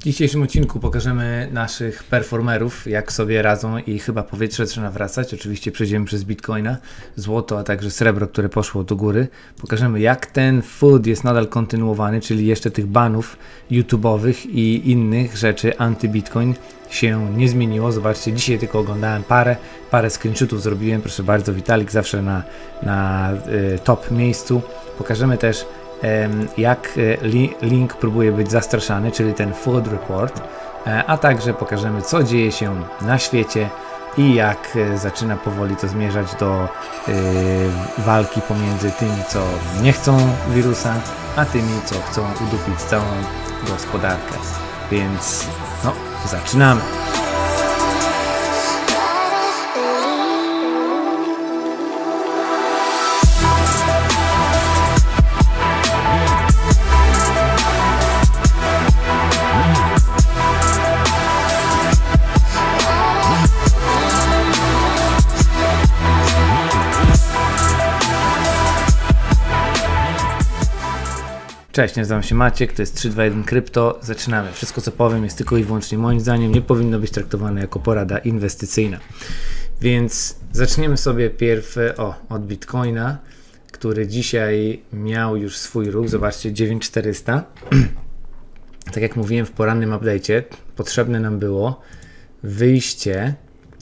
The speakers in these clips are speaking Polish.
W dzisiejszym odcinku pokażemy naszych performerów, jak sobie radzą i chyba powietrze zaczyna wracać. Oczywiście przejdziemy przez Bitcoina, złoto, a także srebro, które poszło do góry. Pokażemy, jak ten food jest nadal kontynuowany, czyli jeszcze tych banów YouTube'owych i innych rzeczy anty-Bitcoin się nie zmieniło. Zobaczcie, dzisiaj tylko oglądałem parę screenshotów zrobiłem. Proszę bardzo, Vitalik zawsze na top miejscu. Pokażemy też, jak link próbuje być zastraszany, czyli ten Food Report, a także pokażemy, co dzieje się na świecie i jak zaczyna powoli to zmierzać do walki pomiędzy tymi, co nie chcą wirusa, a tymi, co chcą udupić całą gospodarkę. Więc no, zaczynamy! Cześć, nazywam się Maciek, to jest 321 Krypto. Zaczynamy. Wszystko, co powiem, jest tylko i wyłącznie moim zdaniem, nie powinno być traktowane jako porada inwestycyjna. Więc zaczniemy sobie pierw od Bitcoina, który dzisiaj miał już swój ruch. Zobaczcie, 9400. Tak jak mówiłem w porannym update'cie, potrzebne nam było wyjście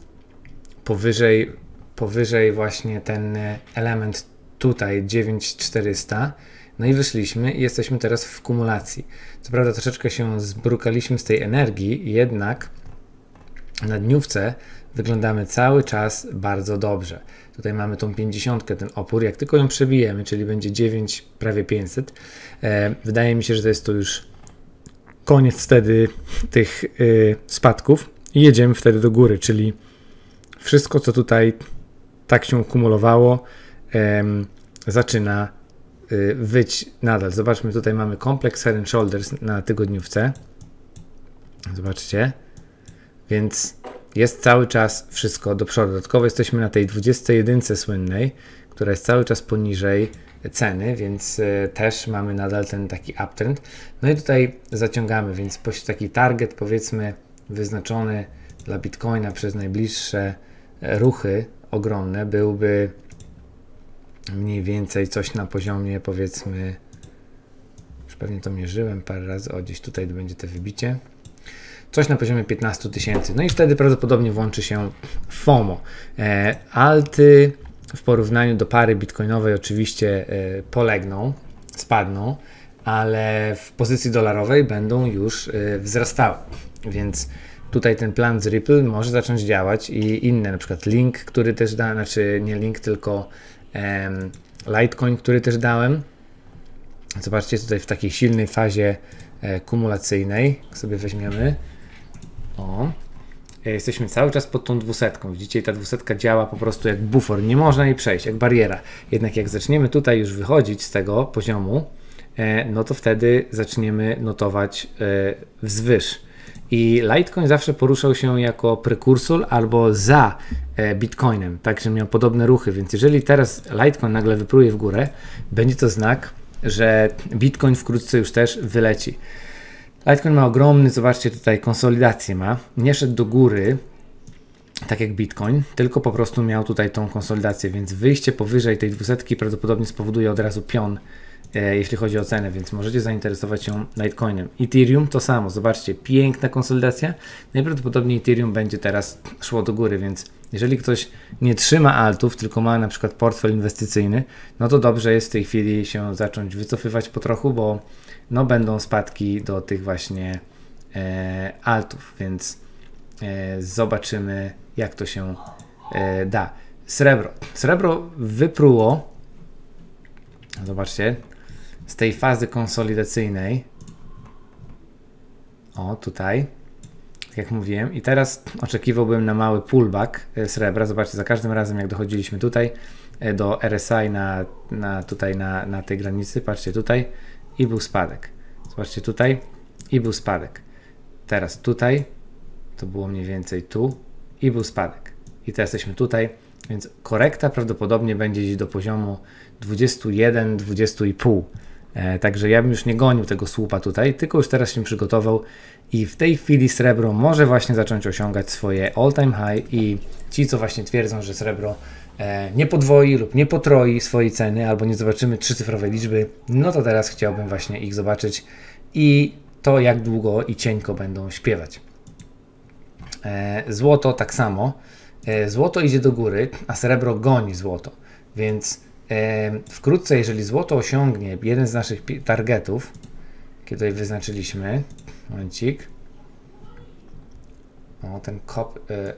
powyżej właśnie ten element tutaj 9400. No i wyszliśmy i jesteśmy teraz w kumulacji. Co prawda troszeczkę się zbrukaliśmy z tej energii, jednak na dniówce wyglądamy cały czas bardzo dobrze. Tutaj mamy tą 50, ten opór, jak tylko ją przebijemy, czyli będzie 9, prawie 500. Wydaje mi się, że to jest to już koniec wtedy tych spadków i jedziemy wtedy do góry, czyli wszystko, co tutaj tak się kumulowało, zaczyna wyć nadal. Zobaczmy, tutaj mamy kompleks Head and Shoulders na tygodniówce. Zobaczcie. Więc jest cały czas wszystko do przodu. Dodatkowo jesteśmy na tej 21 słynnej, która jest cały czas poniżej ceny, więc też mamy nadal ten taki uptrend. No i tutaj zaciągamy, więc taki target, powiedzmy, wyznaczony dla Bitcoina przez najbliższe ruchy ogromne byłby mniej więcej coś na poziomie, powiedzmy, już pewnie to mierzyłem parę razy, gdzieś tutaj będzie to wybicie, coś na poziomie 15 tysięcy. No i wtedy prawdopodobnie włączy się FOMO. Alty w porównaniu do pary bitcoinowej oczywiście polegną, spadną, ale w pozycji dolarowej będą już wzrastały, więc tutaj ten plan z Ripple może zacząć działać i inne, na przykład Link, który też da, znaczy nie Link, tylko Litecoin, który też dałem. Zobaczcie, tutaj w takiej silnej fazie kumulacyjnej, jak sobie weźmiemy, jesteśmy cały czas pod tą 200. Widzicie, ta 200 działa po prostu jak bufor, nie można jej przejść, jak bariera. Jednak jak zaczniemy tutaj już wychodzić z tego poziomu, no to wtedy zaczniemy notować wzwyż. I Litecoin zawsze poruszał się jako prekursor albo za Bitcoinem, także miał podobne ruchy, więc jeżeli teraz Litecoin nagle wypruje w górę, będzie to znak, że Bitcoin wkrótce już też wyleci. Litecoin ma ogromny, zobaczcie tutaj, konsolidację ma, nie szedł do góry, tak jak Bitcoin, tylko po prostu miał tutaj tą konsolidację, więc wyjście powyżej tej 200 prawdopodobnie spowoduje od razu pion, jeśli chodzi o cenę, więc możecie zainteresować się Litecoinem. Ethereum to samo, zobaczcie, piękna konsolidacja. Najprawdopodobniej Ethereum będzie teraz szło do góry, więc jeżeli ktoś nie trzyma altów, tylko ma na przykład portfel inwestycyjny, no to dobrze jest w tej chwili się zacząć wycofywać po trochu, bo no będą spadki do tych właśnie altów, więc zobaczymy, jak to się da. Srebro wypruło, zobaczcie, z tej fazy konsolidacyjnej, tutaj, tak jak mówiłem, i teraz oczekiwałbym na mały pullback srebra. Zobaczcie, za każdym razem jak dochodziliśmy tutaj do RSI tutaj na tej granicy, patrzcie tutaj i był spadek, zobaczcie tutaj i był spadek, teraz tutaj, to było mniej więcej tu i był spadek i teraz jesteśmy tutaj, więc korekta prawdopodobnie będzie gdzieś do poziomu 21, 20,5. Także ja bym już nie gonił tego słupa tutaj, tylko już teraz się przygotował i w tej chwili srebro może właśnie zacząć osiągać swoje all time high i ci, co właśnie twierdzą, że srebro nie podwoi lub nie potroi swojej ceny, albo nie zobaczymy trzycyfrowej liczby, no to teraz chciałbym właśnie ich zobaczyć i to, jak długo i cieńko będą śpiewać. Złoto tak samo. Złoto idzie do góry, a srebro goni złoto, więc wkrótce, jeżeli złoto osiągnie jeden z naszych targetów, kiedy tutaj wyznaczyliśmy, momencik, o ten kop,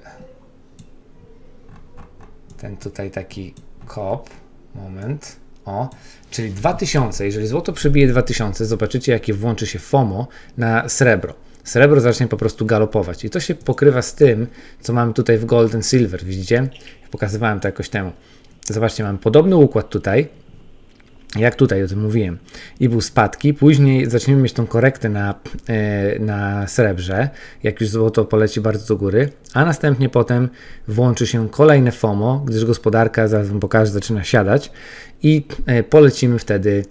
ten tutaj taki kop, moment, o, czyli 2000, jeżeli złoto przebije 2000, zobaczycie, jakie włączy się FOMO na srebro. Srebro zacznie po prostu galopować i to się pokrywa z tym, co mamy tutaj w Gold and Silver, widzicie? Pokazywałem to jakoś temu. Zobaczcie, mamy podobny układ tutaj, jak tutaj o tym mówiłem. I był spadki, później zaczniemy mieć tą korektę na srebrze, jak już złoto poleci bardzo do góry, a następnie potem włączy się kolejne FOMO, gdyż gospodarka, zaraz wam pokażę, zaczyna siadać i polecimy wtedy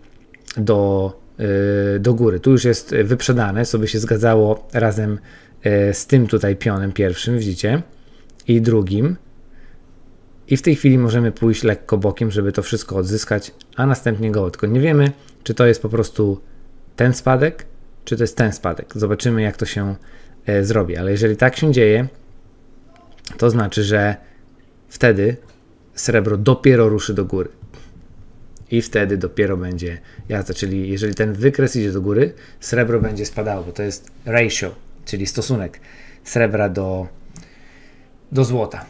do góry. Tu już jest wyprzedane, sobie się zgadzało razem z tym tutaj pionem pierwszym, widzicie, i drugim. I w tej chwili możemy pójść lekko bokiem, żeby to wszystko odzyskać, a następnie go. Tylko nie wiemy, czy to jest po prostu ten spadek, czy to jest ten spadek. Zobaczymy, jak to się zrobi. Ale jeżeli tak się dzieje, to znaczy, że wtedy srebro dopiero ruszy do góry. I wtedy dopiero będzie jazda, czyli jeżeli ten wykres idzie do góry, srebro będzie spadało, bo to jest ratio, czyli stosunek srebra do złota.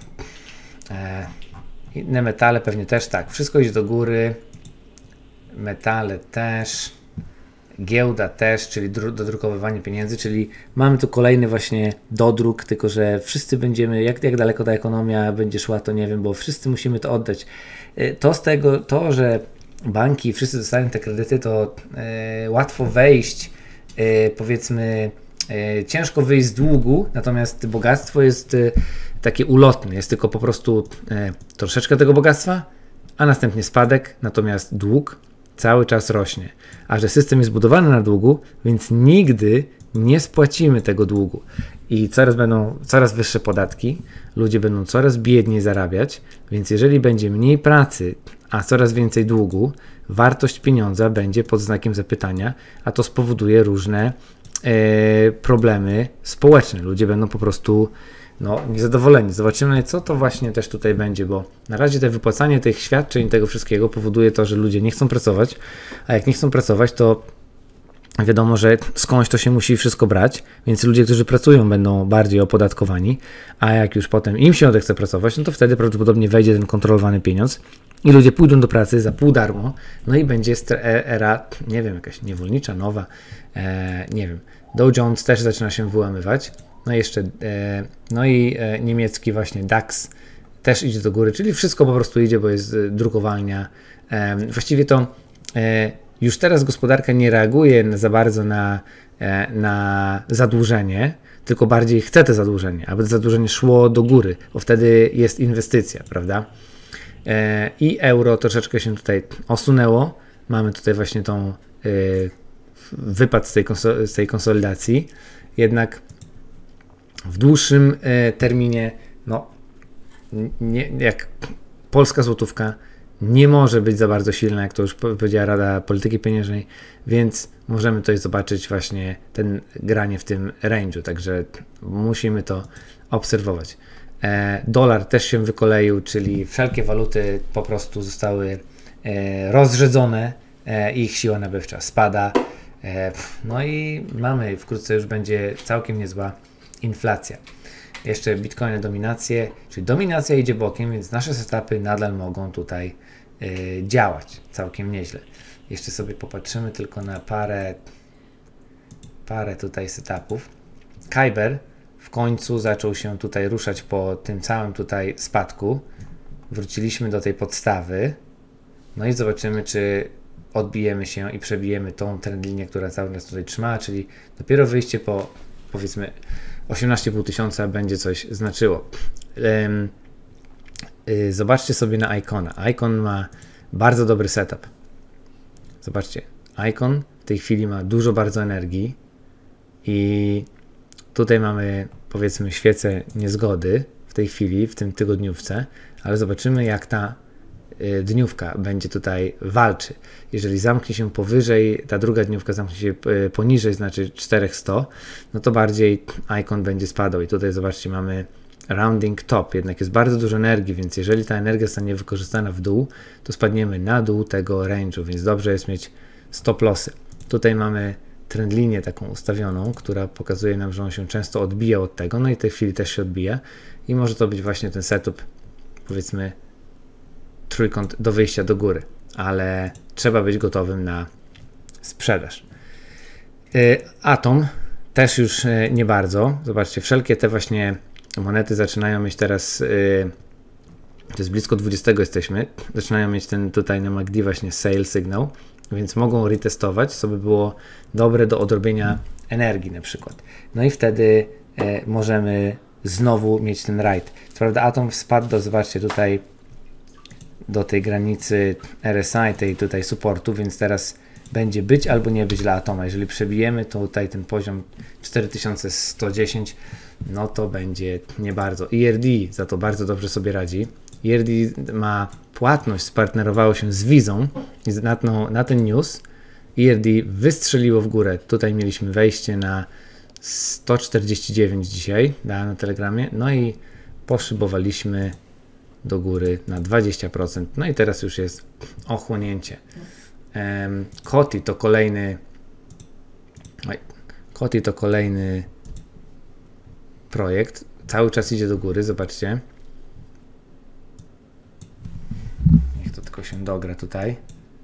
Inne metale pewnie też tak, wszystko idzie do góry, metale też, giełda też, czyli dodrukowywanie pieniędzy, czyli mamy tu kolejny właśnie dodruk, tylko że wszyscy będziemy, jak daleko ta ekonomia będzie szła, to nie wiem, bo wszyscy musimy to oddać. To, że banki wszyscy dostają te kredyty, to łatwo wejść, powiedzmy, ciężko wyjść z długu, natomiast bogactwo jest takie ulotne, jest tylko po prostu troszeczkę tego bogactwa, a następnie spadek, natomiast dług cały czas rośnie. A że system jest zbudowany na długu, więc nigdy nie spłacimy tego długu. I będą coraz wyższe podatki, ludzie będą coraz biedniej zarabiać, więc jeżeli będzie mniej pracy, a coraz więcej długu, wartość pieniądza będzie pod znakiem zapytania, a to spowoduje różne problemy społeczne. Ludzie będą po prostu niezadowoleni. Zobaczymy, co to właśnie też tutaj będzie, bo na razie to wypłacanie tych świadczeń, tego wszystkiego powoduje to, że ludzie nie chcą pracować, a jak nie chcą pracować, to wiadomo, że skądś to się musi wszystko brać, więc ludzie, którzy pracują, będą bardziej opodatkowani, a jak już potem im się odechce pracować, no to wtedy prawdopodobnie wejdzie ten kontrolowany pieniądz i ludzie pójdą do pracy za pół darmo, no i będzie era, nie wiem, jakaś niewolnicza, nowa, nie wiem, Dow Jones też zaczyna się wyłamywać, no i jeszcze, niemiecki właśnie DAX też idzie do góry, czyli wszystko po prostu idzie, bo jest drukowalnia. Właściwie to już teraz gospodarka nie reaguje za bardzo na zadłużenie, tylko bardziej chce to zadłużenie, aby to zadłużenie szło do góry, bo wtedy jest inwestycja, prawda? I euro troszeczkę się tutaj osunęło. Mamy tutaj właśnie tą wypad z tej konsolidacji. Jednak w dłuższym terminie, jak polska złotówka nie może być za bardzo silna, jak to już powiedziała Rada Polityki Pieniężnej, więc możemy tutaj zobaczyć właśnie ten granie w tym range'u, także musimy to obserwować. Dolar też się wykoleił, czyli wszelkie waluty po prostu zostały rozrzedzone, ich siła nabywcza spada, no i wkrótce już będzie całkiem niezła inflacja. Jeszcze Bitcoin dominację, czyli dominacja idzie bokiem, więc nasze setupy nadal mogą tutaj działać całkiem nieźle. Jeszcze sobie popatrzymy tylko na parę tutaj setupów. Kyber w końcu zaczął się tutaj ruszać po tym całym tutaj spadku. Wróciliśmy do tej podstawy. No i zobaczymy, czy odbijemy się i przebijemy tą trendlinię, która cały czas tutaj trzymała, czyli dopiero wyjście po, powiedzmy, 18,5 tysiąca będzie coś znaczyło. Zobaczcie sobie na Icona. Icon ma bardzo dobry setup. Zobaczcie. Icon w tej chwili ma dużo bardzo energii i tutaj mamy, powiedzmy, świecę niezgody w tej chwili, w tym tygodniówce, ale zobaczymy, jak ta dniówka będzie tutaj walczy. Jeżeli zamknie się powyżej, ta druga dniówka zamknie się poniżej, znaczy 400, no to bardziej Icon będzie spadał i tutaj zobaczcie, mamy rounding top, jednak jest bardzo dużo energii, więc jeżeli ta energia zostanie wykorzystana w dół, to spadniemy na dół tego range'u, więc dobrze jest mieć stop lossy. Tutaj mamy trend linię taką ustawioną, która pokazuje nam, że on się często odbija od tego, no i w tej chwili też się odbija i może to być właśnie ten setup, powiedzmy, trójkąt do wyjścia do góry, ale trzeba być gotowym na sprzedaż. Atom też już nie bardzo. Zobaczcie, wszelkie te właśnie monety zaczynają mieć teraz, to jest blisko 20 jesteśmy, zaczynają mieć ten tutaj na MACD właśnie sale signal, więc mogą retestować, co by było dobre do odrobienia energii na przykład. No i wtedy możemy znowu mieć ten ride. Co prawda Atom spadł do, zobaczcie tutaj, do tej granicy RSI, tej tutaj supportu, więc teraz będzie być albo nie być dla Atoma. Jeżeli przebijemy tutaj ten poziom 4110, no to będzie nie bardzo. ERD za to bardzo dobrze sobie radzi. ERD ma płatność, spartnerowało się z Vizą i na ten news ERD wystrzeliło w górę. Tutaj mieliśmy wejście na 149 dzisiaj, dałem na Telegramie, no i poszybowaliśmy do góry na 20%, no i teraz już jest ochłonięcie. Koti to kolejny projekt, cały czas idzie do góry, zobaczcie. Niech to tylko się dogra tutaj,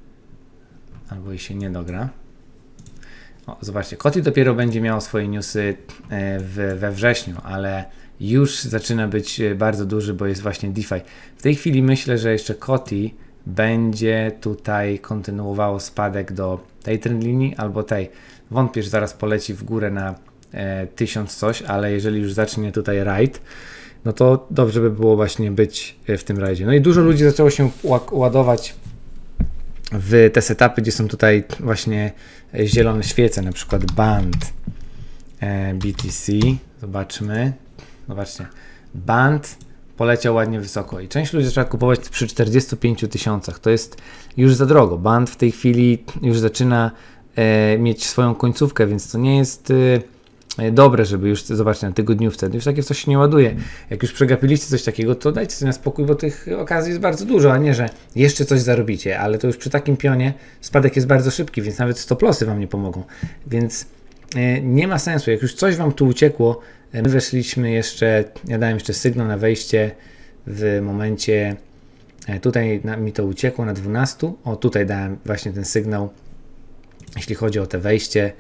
albo i się nie dogra. O, zobaczcie, Koti dopiero będzie miało swoje newsy we wrześniu, ale już zaczyna być bardzo duży, bo jest właśnie DeFi. W tej chwili myślę, że jeszcze Koti będzie tutaj kontynuowało spadek do tej trendlinii albo tej. Wątpię, że zaraz poleci w górę na 1000 coś, ale jeżeli już zacznie tutaj ride, no to dobrze by było właśnie być w tym rajdzie. No i dużo ludzi zaczęło się ładować w te setupy, gdzie są tutaj właśnie zielone świece, na przykład Band, BTC, zobaczmy. Zobaczcie, Band poleciał ładnie wysoko i część ludzi zaczęła kupować przy 45 000. To jest już za drogo. Band w tej chwili już zaczyna mieć swoją końcówkę, więc to nie jest dobre, żeby już, zobaczcie, na tygodniówce, już takie coś się nie ładuje. Jak już przegapiliście coś takiego, to dajcie sobie na spokój, bo tych okazji jest bardzo dużo, a nie, że jeszcze coś zarobicie, ale to już przy takim pionie spadek jest bardzo szybki, więc nawet stop lossy wam nie pomogą. Więc nie ma sensu, jak już coś wam tu uciekło, my weszliśmy jeszcze, ja dałem jeszcze sygnał na wejście w momencie, tutaj mi to uciekło na 12, o tutaj dałem właśnie ten sygnał, jeśli chodzi o te wejście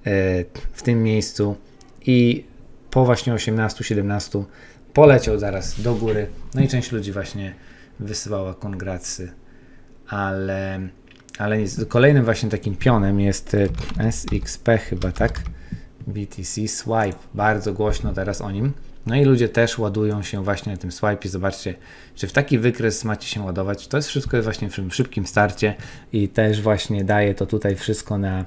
w tym miejscu i po właśnie 18-17 poleciał zaraz do góry, no i część ludzi właśnie wysyłała kongratsy, ale kolejnym właśnie takim pionem jest SXP chyba, tak? BTC Swipe, bardzo głośno teraz o nim. No i ludzie też ładują się właśnie na tym swipe. Zobaczcie, czy w taki wykres macie się ładować. To jest wszystko właśnie w szybkim starcie i też właśnie daje to tutaj wszystko na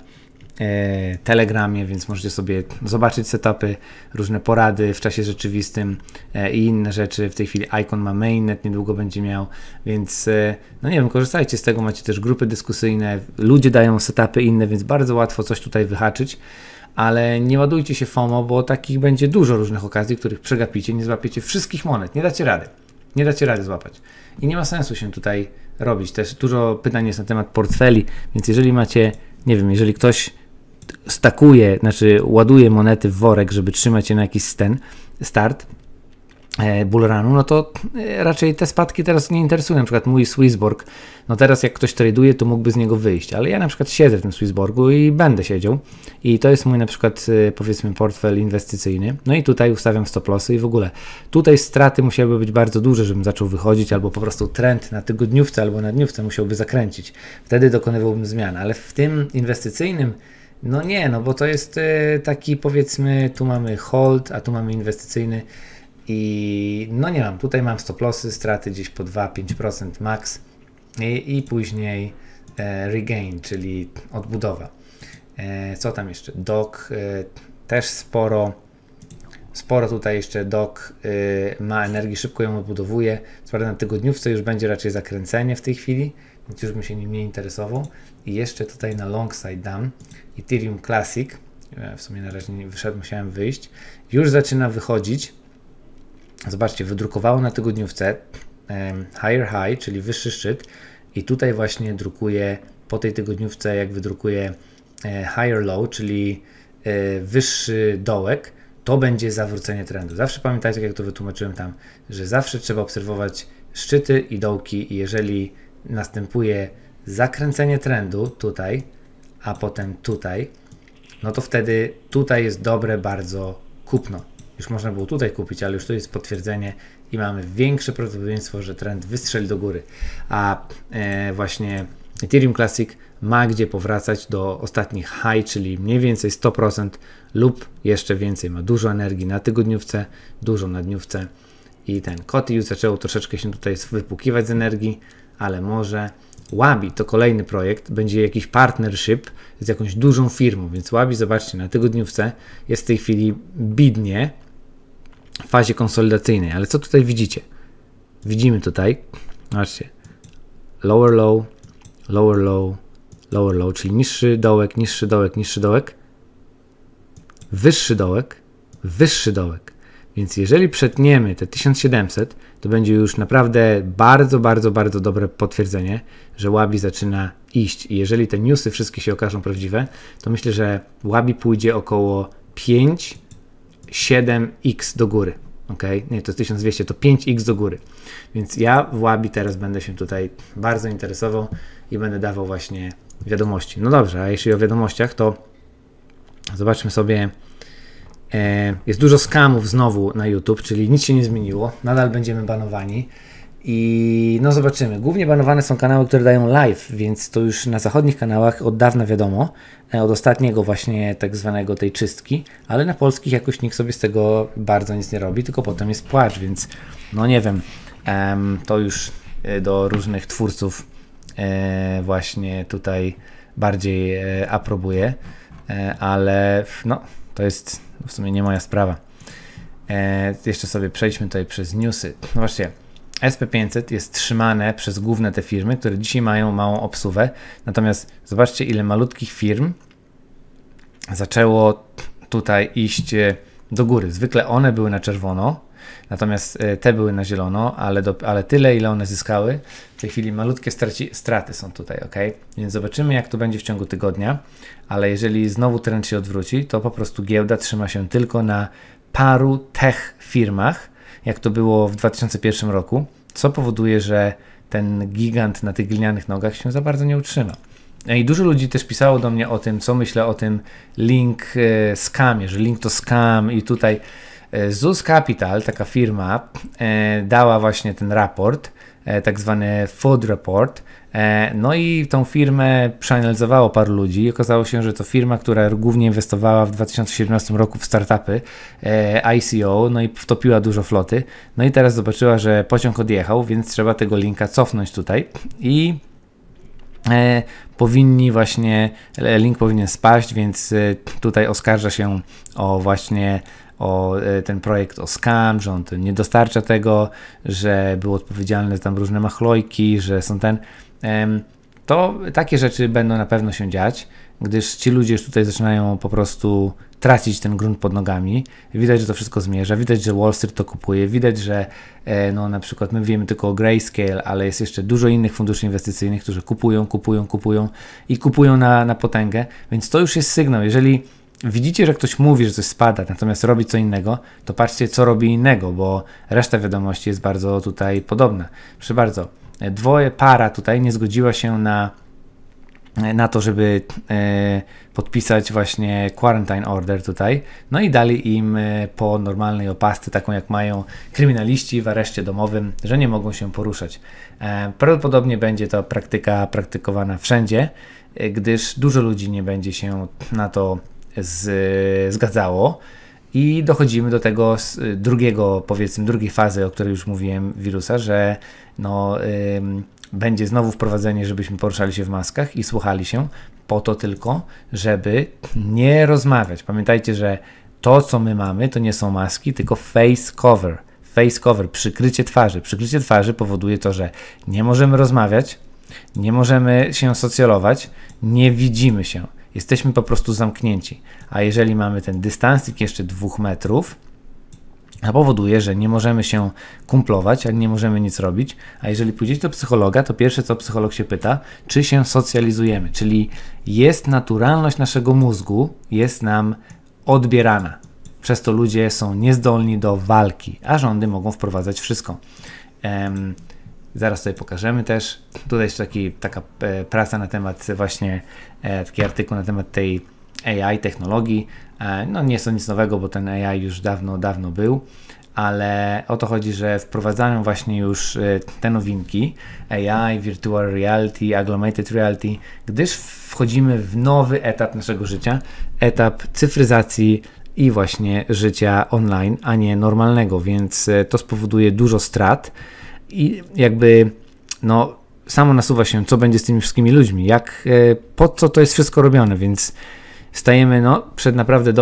Telegramie, więc możecie sobie zobaczyć setupy, różne porady w czasie rzeczywistym i inne rzeczy. W tej chwili Icon ma mainnet, niedługo będzie miał, więc no nie wiem, korzystajcie z tego, macie też grupy dyskusyjne, ludzie dają setupy inne, więc bardzo łatwo coś tutaj wyhaczyć. Ale nie ładujcie się FOMO, bo takich będzie dużo różnych okazji, których przegapicie, nie złapiecie wszystkich monet, nie dacie rady. Nie dacie rady złapać. I nie ma sensu się tutaj robić. Też dużo pytań jest na temat portfeli, więc jeżeli macie, nie wiem, jeżeli ktoś stakuje, znaczy ładuje monety w worek, żeby trzymać je na jakiś start bullrunu, no to raczej te spadki teraz nie interesują. Na przykład mój Swissborg, no teraz jak ktoś traduje, to mógłby z niego wyjść, ale ja na przykład siedzę w tym Swissborgu i będę siedział i to jest mój na przykład powiedzmy portfel inwestycyjny, no i tutaj ustawiam stop lossy i w ogóle tutaj straty musiałyby być bardzo duże, żebym zaczął wychodzić, albo po prostu trend na tygodniówce albo na dniówce musiałby zakręcić, wtedy dokonywałbym zmian, ale w tym inwestycyjnym no nie, no bo to jest taki powiedzmy, tu mamy hold, a tu mamy inwestycyjny i no nie mam, tutaj mam stop lossy, straty gdzieś po 2-5% max i później regain, czyli odbudowa. Co tam jeszcze? Dock, też sporo tutaj jeszcze Dock ma energii, szybko ją odbudowuje. Co prawda na tygodniówce już będzie raczej zakręcenie w tej chwili, więc już bym się nim nie interesował. I jeszcze tutaj na long side dam Ethereum Classic. W sumie na razie nie wyszedł, musiałem wyjść. Już zaczyna wychodzić. Zobaczcie, wydrukowało na tygodniówce higher high, czyli wyższy szczyt. I tutaj właśnie drukuje po tej tygodniówce, jak wydrukuje higher low, czyli wyższy dołek, to będzie zawrócenie trendu. Zawsze pamiętajcie, jak to wytłumaczyłem tam, że zawsze trzeba obserwować szczyty i dołki i jeżeli następuje zakręcenie trendu tutaj, a potem tutaj, no to wtedy tutaj jest dobre bardzo kupno. Już można było tutaj kupić, ale już tu jest potwierdzenie i mamy większe prawdopodobieństwo, że trend wystrzeli do góry. A właśnie Ethereum Classic ma gdzie powracać do ostatnich high, czyli mniej więcej 100% lub jeszcze więcej. Ma dużo energii na tygodniówce, dużo na dniówce i ten Koty już zaczęło troszeczkę się tutaj wypłukiwać z energii, ale może Wabi to kolejny projekt, będzie jakiś partnership z jakąś dużą firmą, więc Wabi, zobaczcie, na tygodniówce jest w tej chwili bidnie w fazie konsolidacyjnej, ale co tutaj widzicie? Widzimy tutaj, zobaczcie, lower low, lower low, lower low, czyli niższy dołek, niższy dołek, niższy dołek, wyższy dołek, wyższy dołek. Więc jeżeli przetniemy te 1700, to będzie już naprawdę bardzo, bardzo, bardzo dobre potwierdzenie, że Wabi zaczyna iść. I jeżeli te newsy wszystkie się okażą prawdziwe, to myślę, że Wabi pójdzie około 5-7x do góry. Okay? Nie, to jest 1200, to 5x do góry. Więc ja w Wabi teraz będę się tutaj bardzo interesował i będę dawał właśnie wiadomości. No dobrze, a jeśli o wiadomościach, to zobaczmy sobie. Jest dużo skamów znowu na YouTube, czyli nic się nie zmieniło. Nadal będziemy banowani. I no zobaczymy. Głównie banowane są kanały, które dają live, więc to już na zachodnich kanałach od dawna wiadomo. Od ostatniego właśnie tak zwanego tej czystki, ale na polskich jakoś nikt sobie z tego bardzo nic nie robi, tylko potem jest płacz, więc no nie wiem. To już do różnych twórców właśnie tutaj bardziej aprobuję, ale no to jest w sumie nie moja sprawa. Jeszcze sobie przejdźmy tutaj przez newsy. No właśnie, SP500 jest trzymane przez główne te firmy, które dzisiaj mają małą obsuwę. Natomiast zobaczcie, ile malutkich firm zaczęło tutaj iść do góry. Zwykle one były na czerwono, natomiast te były na zielono, ale tyle, ile one zyskały. W tej chwili malutkie straty są tutaj, ok? Więc zobaczymy, jak to będzie w ciągu tygodnia, ale jeżeli znowu trend się odwróci, to po prostu giełda trzyma się tylko na paru tech firmach, jak to było w 2001 roku, co powoduje, że ten gigant na tych glinianych nogach się za bardzo nie utrzyma. I dużo ludzi też pisało do mnie o tym, co myślę o tym link scamie, że link to scam i tutaj ZUS Capital, taka firma, dała właśnie ten raport, tak zwany Food Report. No i tą firmę przeanalizowało paru ludzi i okazało się, że to firma, która głównie inwestowała w 2017 roku w startupy ICO, no i wtopiła dużo floty. No i teraz zobaczyła, że pociąg odjechał, więc trzeba tego linka cofnąć tutaj i link powinien spaść, więc tutaj oskarża się o ten projekt, o scam, że on nie dostarcza tego, że był odpowiedzialny za tam różne machlojki, że są to takie rzeczy będą na pewno się dziać, gdyż ci ludzie już tutaj zaczynają po prostu tracić ten grunt pod nogami. Widać, że to wszystko zmierza, widać, że Wall Street to kupuje, widać, że no na przykład my wiemy tylko o Grayscale, ale jest jeszcze dużo innych funduszy inwestycyjnych, którzy kupują i kupują na potęgę, więc to już jest sygnał. Jeżeli widzicie, że ktoś mówi, że coś spada, natomiast robi co innego, to patrzcie, co robi innego, bo reszta wiadomości jest bardzo tutaj podobna. Proszę bardzo, para tutaj nie zgodziła się na to, żeby podpisać właśnie quarantine order tutaj, no i dali im po normalnej opasce, taką jak mają kryminaliści w areszcie domowym, że nie mogą się poruszać. Prawdopodobnie będzie to praktyka praktykowana wszędzie, gdyż dużo ludzi nie będzie się na to zgadzało i dochodzimy do tego drugiej fazy, o której już mówiłem, wirusa, że no, będzie znowu wprowadzenie, żebyśmy poruszali się w maskach i słuchali się, po to tylko, żeby nie rozmawiać. Pamiętajcie, że to, co my mamy, to nie są maski, tylko face cover. Face cover, przykrycie twarzy. Przykrycie twarzy powoduje to, że nie możemy rozmawiać, nie możemy się socjalować, nie widzimy się. Jesteśmy po prostu zamknięci. A jeżeli mamy ten dystansik jeszcze 2 metrów, to powoduje, że nie możemy się kumplować, ani nie możemy nic robić. A jeżeli pójdziecie do psychologa, to pierwsze, co psycholog się pyta, czy się socjalizujemy. Czyli jest naturalność naszego mózgu, jest nam odbierana. Przez to ludzie są niezdolni do walki, a rządy mogą wprowadzać wszystko. Zaraz sobie pokażemy też. Tutaj jest taka praca na temat właśnie, taki artykuł na temat tej AI, technologii. No nie jest to nic nowego, bo ten AI już dawno był, ale o to chodzi, że wprowadzają właśnie już te nowinki AI, Virtual Reality, Augmented Reality, gdyż wchodzimy w nowy etap naszego życia, etap cyfryzacji i właśnie życia online, a nie normalnego, więc to spowoduje dużo strat i jakby samo nasuwa się, co będzie z tymi wszystkimi ludźmi, po co to jest wszystko robione, więc stajemy przed naprawdę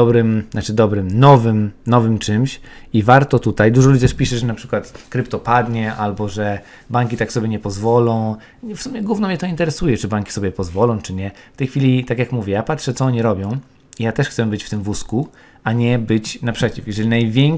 nowym czymś i warto tutaj, dużo ludzi też pisze, że na przykład krypto padnie albo że banki tak sobie nie pozwolą. W sumie gówno mnie to interesuje, czy banki sobie pozwolą, czy nie. W tej chwili, tak jak mówię, ja patrzę, co oni robią i ja też chcę być w tym wózku, a nie być naprzeciw. Jeżeli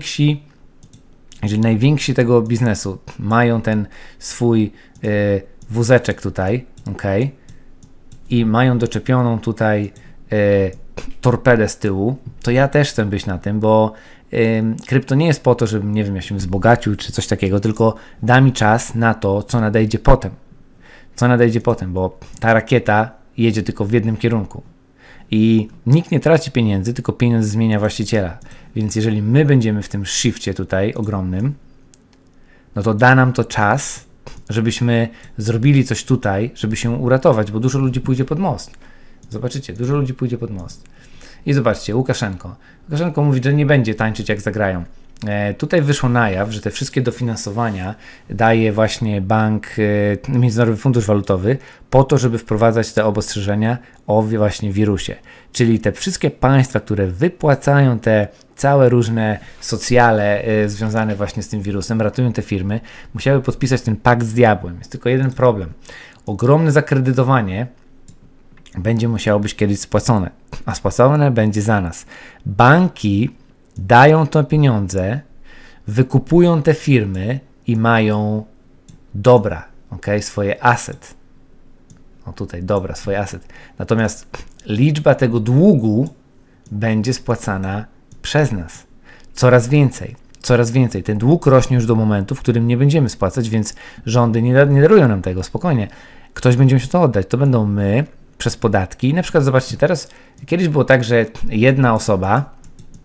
najwięksi tego biznesu mają ten swój wózeczek tutaj, i mają doczepioną tutaj torpedę z tyłu, to ja też chcę być na tym, bo krypto nie jest po to, żebym, nie wiem, ja się wzbogacił czy coś takiego, tylko da mi czas na to, co nadejdzie potem. Bo ta rakieta jedzie tylko w jednym kierunku. I nikt nie traci pieniędzy, tylko pieniądz zmienia właściciela. Więc jeżeli my będziemy w tym shifcie tutaj ogromnym, no to da nam to czas, żebyśmy zrobili coś tutaj, żeby się uratować, bo dużo ludzi pójdzie pod most. Zobaczycie, dużo ludzi pójdzie pod most. I zobaczcie, Łukaszenko mówi, że nie będzie tańczyć jak zagrają. Tutaj wyszło na jaw, że te wszystkie dofinansowania daje właśnie Międzynarodowy Fundusz Walutowy po to, żeby wprowadzać te obostrzeżenia o właśnie wirusie. Czyli te wszystkie państwa, które wypłacają te całe różne socjale związane właśnie z tym wirusem, ratują te firmy, musiały podpisać ten pakt z diabłem. Jest tylko jeden problem. Ogromne zakredytowanie będzie musiało być kiedyś spłacone, a spłacone będzie za nas. Banki dają te pieniądze, wykupują te firmy i mają dobra, swoje asset. Swoje asset. Natomiast liczba tego długu będzie spłacana przez nas. Coraz więcej. Ten dług rośnie już do momentu, w którym nie będziemy spłacać, więc rządy nie darują nam tego, spokojnie. Ktoś będzie musiał to oddać. To będą my przez podatki. Na przykład zobaczcie, teraz kiedyś było tak, że jedna osoba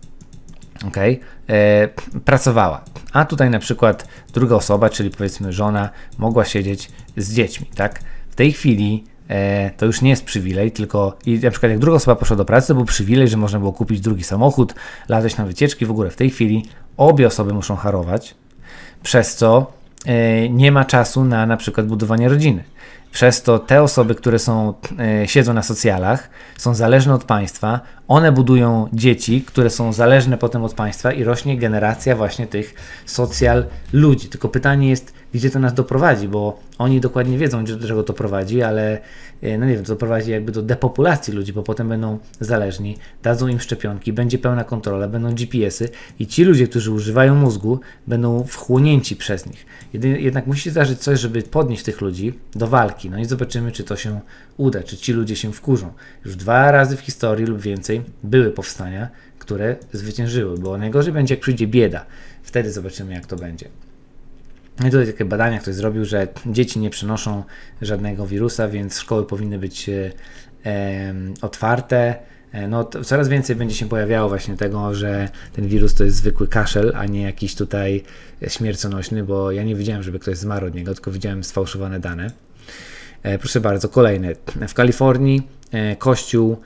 pracowała, a tutaj na przykład druga osoba, czyli powiedzmy żona, mogła siedzieć z dziećmi, tak? W tej chwili to już nie jest przywilej, tylko i na przykład jak druga osoba poszła do pracy, to był przywilej, że można było kupić drugi samochód, latać na wycieczki, w ogóle w tej chwili obie osoby muszą harować, przez co nie ma czasu na przykład budowanie rodziny. Przez to te osoby, które siedzą na socjalach, są zależne od państwa, one budują dzieci, które są zależne potem od państwa i rośnie generacja właśnie tych socjal ludzi. Tylko pytanie jest, gdzie to nas doprowadzi, bo oni dokładnie wiedzą, do czego to prowadzi, ale to prowadzi jakby do depopulacji ludzi, bo potem będą zależni, dadzą im szczepionki, będzie pełna kontrola, będą GPS-y i ci ludzie, którzy używają mózgu, będą wchłonięci przez nich. Jednak musi zdarzyć coś, żeby podnieść tych ludzi do walki. No i zobaczymy, czy to się uda, czy ci ludzie się wkurzą. Już 2 razy w historii lub więcej były powstania, które zwyciężyły, bo najgorzej będzie, jak przyjdzie bieda. Wtedy zobaczymy, jak to będzie. I tutaj takie badania ktoś zrobił, że dzieci nie przenoszą żadnego wirusa, więc szkoły powinny być otwarte. Coraz więcej będzie się pojawiało właśnie tego, że ten wirus to jest zwykły kaszel, a nie jakiś tutaj śmiercionośny, bo ja nie widziałem, żeby ktoś zmarł od niego, tylko widziałem sfałszowane dane. Proszę bardzo, kolejne. W Kalifornii Kościół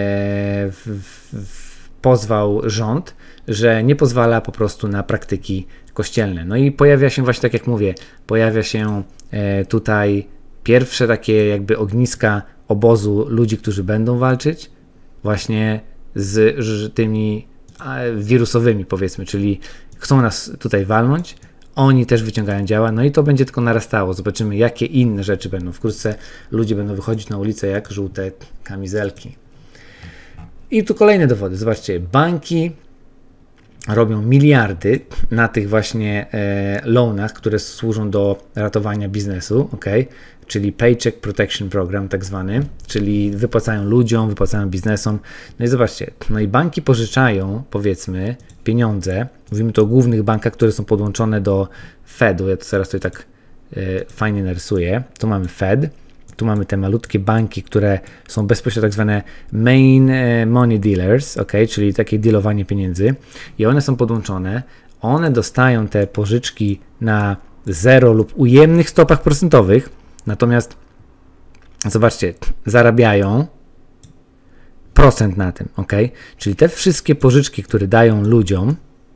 pozwał rząd, że nie pozwala po prostu na praktyki kościelne. No i pojawia się właśnie, tak jak mówię, tutaj pierwsze takie jakby ogniska obozu ludzi, którzy będą walczyć właśnie z tymi wirusowymi, powiedzmy, czyli chcą nas tutaj walnąć, oni też wyciągają działa, no i to będzie tylko narastało. Zobaczymy, jakie inne rzeczy będą. Wkrótce ludzie będą wychodzić na ulicę jak żółte kamizelki. I tu kolejne dowody. Zobaczcie, banki robią miliardy na tych właśnie loanach, które służą do ratowania biznesu, czyli Paycheck Protection Program tak zwany, czyli wypłacają ludziom, wypłacają biznesom. No i zobaczcie, no i banki pożyczają, powiedzmy, pieniądze, mówimy tu o głównych bankach, które są podłączone do Fedu, ja to teraz tutaj tak fajnie narysuję, tu mamy Fed, tu mamy te malutkie banki, które są bezpośrednio tak zwane main money dealers, czyli takie dealowanie pieniędzy i one są podłączone, one dostają te pożyczki na 0 lub ujemnych stopach procentowych, natomiast zobaczcie, zarabiają procent na tym, czyli te wszystkie pożyczki, które dają ludziom,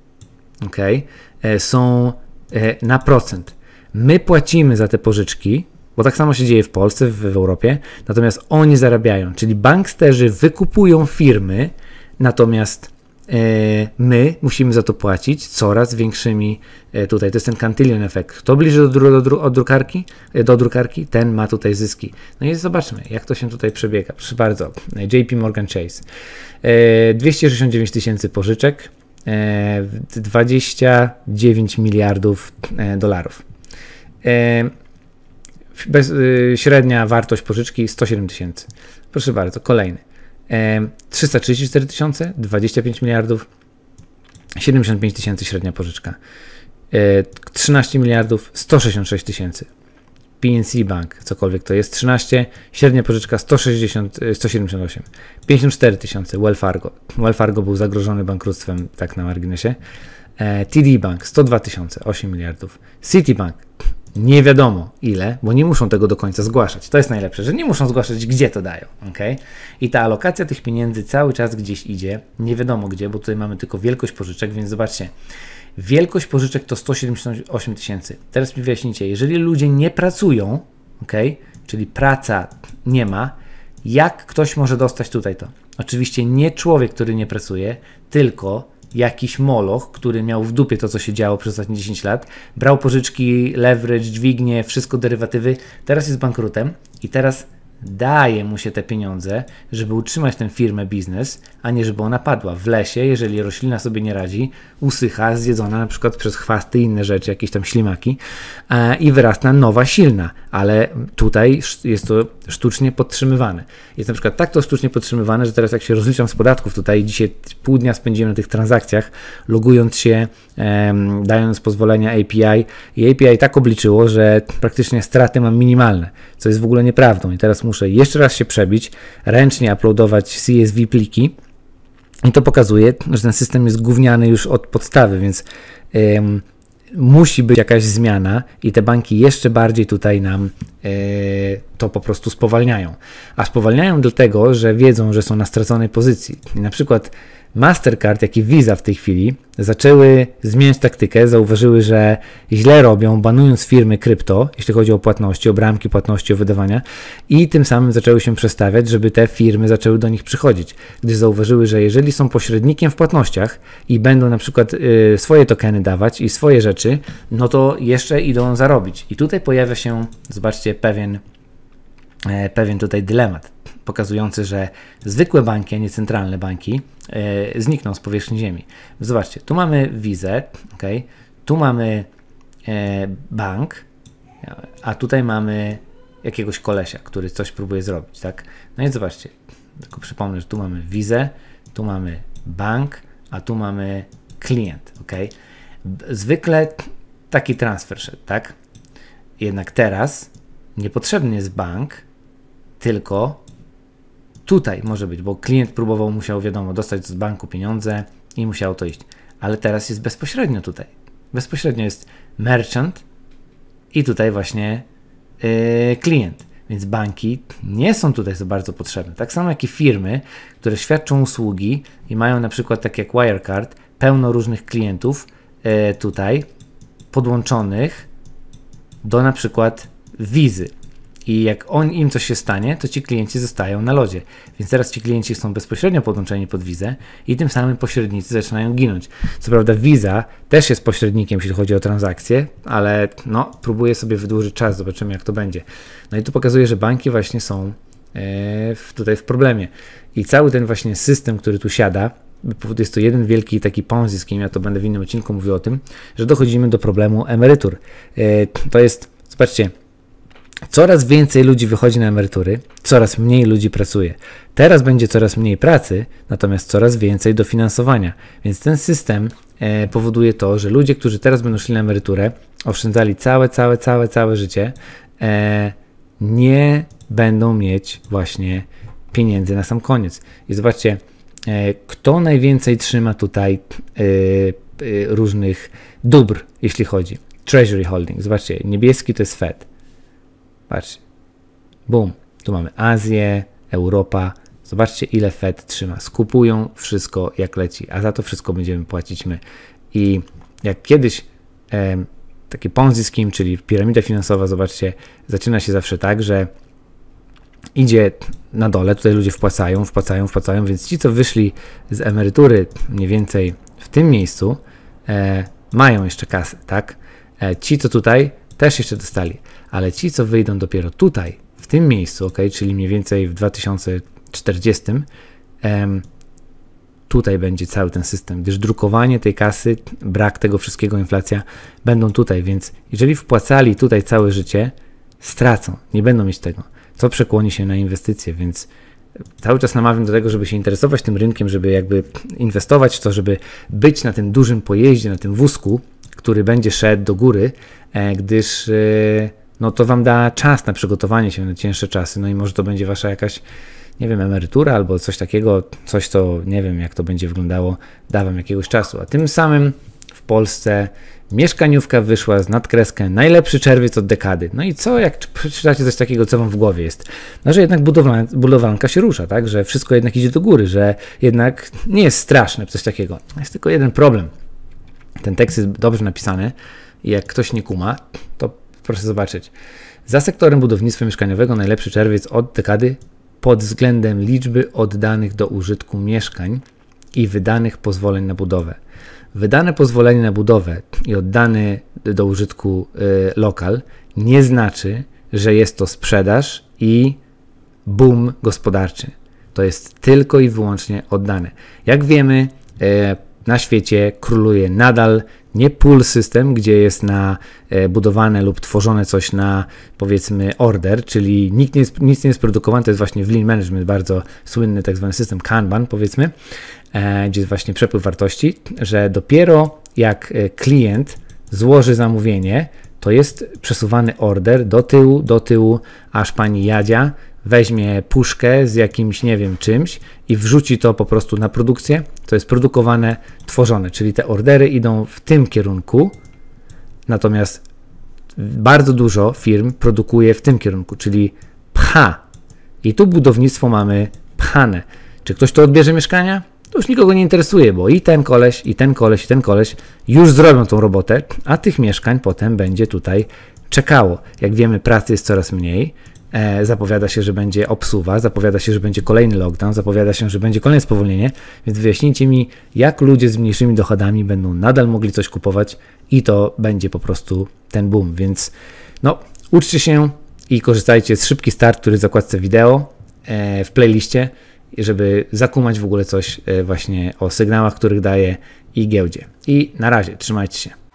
są na procent. My płacimy za te pożyczki, bo tak samo się dzieje w Polsce, w Europie, natomiast oni zarabiają, czyli banksterzy wykupują firmy, natomiast my musimy za to płacić coraz większymi, tutaj to jest ten Cantillon efekt. Kto bliżej do drukarki, ten ma tutaj zyski. No i zobaczmy, jak to się tutaj przebiega. Proszę bardzo, JP Morgan Chase. 269 tysięcy pożyczek, 29 miliardów dolarów. Średnia wartość pożyczki 107 tysięcy. Proszę bardzo, kolejny. 334 tysiące, 25 miliardów, 75 tysięcy średnia pożyczka. 13 miliardów, 166 tysięcy. PNC Bank, cokolwiek to jest, 13, średnia pożyczka 178. 54 tysiące, Wells Fargo. Wells Fargo był zagrożony bankructwem, tak na marginesie. TD Bank, 102 tysiące, 8 miliardów. Citibank, nie wiadomo ile, bo nie muszą tego do końca zgłaszać. To jest najlepsze, że nie muszą zgłaszać, gdzie to dają. I ta alokacja tych pieniędzy cały czas gdzieś idzie, nie wiadomo gdzie, bo tutaj mamy tylko wielkość pożyczek, więc zobaczcie, wielkość pożyczek to 178 tysięcy. Teraz mi wyjaśnijcie, jeżeli ludzie nie pracują, czyli praca nie ma, jak ktoś może dostać tutaj to? Oczywiście nie człowiek, który nie pracuje, tylko jakiś moloch, który miał w dupie to, co się działo przez ostatnie 10 lat, brał pożyczki, leverage, dźwignie, wszystko derywatywy, teraz jest bankrutem i teraz daje mu się te pieniądze, żeby utrzymać tę firmę, biznes, a nie żeby ona padła. W lesie, jeżeli roślina sobie nie radzi, usycha, zjedzona na przykład przez chwasty i inne rzeczy, jakieś tam ślimaki i wyrasta nowa, silna, ale tutaj jest to sztucznie podtrzymywane. Jest na przykład tak to sztucznie podtrzymywane, że teraz jak się rozliczam z podatków tutaj, dzisiaj pół dnia spędziłem na tych transakcjach, logując się, dając pozwolenia API i API tak obliczyło, że praktycznie straty mam minimalne, co jest w ogóle nieprawdą i teraz muszę jeszcze raz się przebić, ręcznie uploadować CSV pliki i to pokazuje, że ten system jest gówniany już od podstawy, więc musi być jakaś zmiana i te banki jeszcze bardziej tutaj nam to po prostu spowalniają. A spowalniają dlatego, że wiedzą, że są na straconej pozycji. I na przykład Mastercard, jak i Visa w tej chwili zaczęły zmieniać taktykę, zauważyły, że źle robią, banując firmy krypto, jeśli chodzi o płatności, o bramki płatności, o wydawania i tym samym zaczęły się przestawiać, żeby te firmy zaczęły do nich przychodzić, gdyż zauważyły, że jeżeli są pośrednikiem w płatnościach i będą na przykład swoje tokeny dawać i swoje rzeczy, no to jeszcze idą zarobić. I tutaj pojawia się, zobaczcie, pewien tutaj dylemat, pokazujący, że zwykłe banki, a nie centralne banki znikną z powierzchni ziemi. Zobaczcie, tu mamy Vizę, tu mamy bank, a tutaj mamy jakiegoś kolesia, który coś próbuje zrobić, tak? No i zobaczcie, tylko przypomnę, że tu mamy Vizę, tu mamy bank, a tu mamy klient, Zwykle taki transfer szedł, tak? Jednak teraz niepotrzebny jest bank, tylko tutaj może być, bo klient musiał, wiadomo, dostać z banku pieniądze i musiał to iść. Ale teraz jest bezpośrednio tutaj. Bezpośrednio jest merchant i tutaj właśnie klient. Więc banki nie są tutaj za bardzo potrzebne. Tak samo jak i firmy, które świadczą usługi i mają na przykład, tak jak Wirecard, pełno różnych klientów tutaj podłączonych do na przykład Wizy. I jak im coś się stanie, to ci klienci zostają na lodzie. Więc teraz ci klienci są bezpośrednio podłączeni pod Vizę i tym samym pośrednicy zaczynają ginąć. Co prawda Visa też jest pośrednikiem, jeśli chodzi o transakcje, ale próbuje sobie wydłużyć czas, zobaczymy jak to będzie. No i tu pokazuje, że banki właśnie są tutaj w problemie. I cały ten właśnie system, który tu siada, jest to jeden wielki taki ponzi scheme, ja to będę w innym odcinku mówił o tym, że dochodzimy do problemu emerytur. To jest, zobaczcie, coraz więcej ludzi wychodzi na emerytury, coraz mniej ludzi pracuje. Teraz będzie coraz mniej pracy, natomiast coraz więcej dofinansowania. Więc ten system powoduje to, że ludzie, którzy teraz będą szli na emeryturę, oszczędzali całe życie, nie będą mieć właśnie pieniędzy na sam koniec. I zobaczcie, kto najwięcej trzyma tutaj różnych dóbr, jeśli chodzi. Treasury holding. Zobaczcie, niebieski to jest Fed. Patrzcie. Boom. Tu mamy Azję, Europa. Zobaczcie, ile Fed trzyma. Skupują wszystko jak leci, a za to wszystko będziemy płacić my. I jak kiedyś taki Ponzi scheme, czyli piramida finansowa, zobaczcie, zaczyna się zawsze tak, że idzie na dole, tutaj ludzie wpłacają, więc ci, co wyszli z emerytury mniej więcej w tym miejscu, mają jeszcze kasę, tak? Ci, co tutaj, też jeszcze dostali, ale ci, co wyjdą dopiero tutaj, w tym miejscu, czyli mniej więcej w 2040, tutaj będzie cały ten system, gdyż drukowanie tej kasy, brak tego wszystkiego, inflacja, będą tutaj, więc jeżeli wpłacali tutaj całe życie, stracą, nie będą mieć tego, co przekłoni się na inwestycje, więc cały czas namawiam do tego, żeby się interesować tym rynkiem, żeby jakby inwestować w to, żeby być na tym dużym pojeździe, na tym wózku, który będzie szedł do góry, gdyż to wam da czas na przygotowanie się na cięższe czasy, no i może to będzie wasza jakaś, nie wiem, emerytura albo coś takiego, coś, co nie wiem, jak to będzie wyglądało, da wam jakiegoś czasu, a tym samym w Polsce mieszkaniówka wyszła z nadkreskę najlepszy czerwiec od dekady. No i co, jak przeczytacie coś takiego, co wam w głowie jest? No, że jednak budowlanka się rusza, tak? Że wszystko jednak idzie do góry, że jednak nie jest straszne coś takiego. Jest tylko jeden problem. Ten tekst jest dobrze napisany i jak ktoś nie kuma, to proszę zobaczyć. Za sektorem budownictwa mieszkaniowego najlepszy czerwiec od dekady pod względem liczby oddanych do użytku mieszkań i wydanych pozwoleń na budowę. Wydane pozwolenie na budowę i oddany do użytku lokal nie znaczy, że jest to sprzedaż i boom gospodarczy. To jest tylko i wyłącznie oddane. Jak wiemy, na świecie króluje nadal nie pull system, gdzie jest budowane lub tworzone coś na, powiedzmy, order, czyli nic nie jest produkowane, to jest właśnie w Lean Management bardzo słynny tak zwany system Kanban, powiedzmy, gdzie jest właśnie przepływ wartości, że dopiero jak klient złoży zamówienie, to jest przesuwany order do tyłu, aż pani Jadzia weźmie puszkę z jakimś, nie wiem, czymś i wrzuci to po prostu na produkcję, to jest produkowane, tworzone, czyli te ordery idą w tym kierunku, natomiast bardzo dużo firm produkuje w tym kierunku, czyli pcha. I tu budownictwo mamy pchane. Czy ktoś to odbierze mieszkania? To już nikogo nie interesuje, bo i ten koleś, i ten koleś, i ten koleś już zrobią tą robotę, a tych mieszkań potem będzie tutaj czekało. Jak wiemy, pracy jest coraz mniej, zapowiada się, że będzie obsuwa, zapowiada się, że będzie kolejny lockdown, zapowiada się, że będzie kolejne spowolnienie, więc wyjaśnijcie mi, jak ludzie z mniejszymi dochodami będą nadal mogli coś kupować i to będzie po prostu ten boom, więc uczcie się i korzystajcie z Szybki Start, który jest w zakładce wideo w playliście, żeby zakumać w ogóle coś właśnie o sygnałach, których daje i giełdzie. I na razie, trzymajcie się.